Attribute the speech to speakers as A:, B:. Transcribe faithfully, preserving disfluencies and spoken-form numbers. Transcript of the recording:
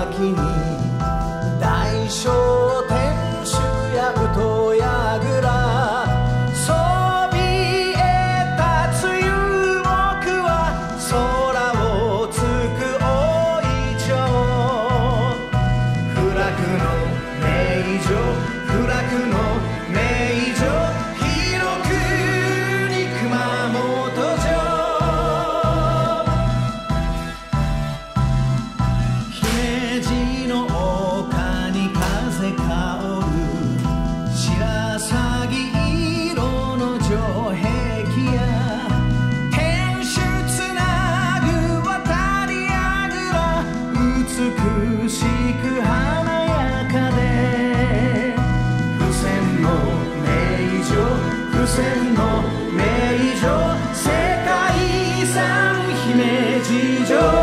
A: 先に大商店主や太櫓そびえ立つ遊牧は空をつく大イチョウ不落の名城不落の名城広くに熊本城姫路の丘に風香る白鷺色の城壁や天守つなぐ渡り櫓美しく華やかで付箋の名城付箋の名城世界遺産姫路城